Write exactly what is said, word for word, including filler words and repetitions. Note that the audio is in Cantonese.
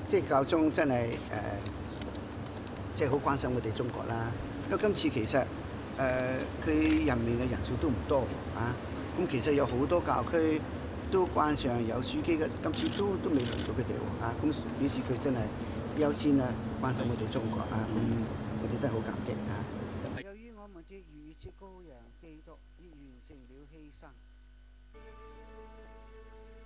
即係教宗真係誒，即係好關心我哋中國啦。因為今次其實誒佢任命嘅人數都唔多啊。咁其實有好多教區都關上有樞機嘅，今次都都未輪到佢哋喎啊。咁表示佢真係優先啊，關心我哋中國啊。咁我哋都係好感激啊。由於我們的逾越節羔羊基督已完成了犧牲。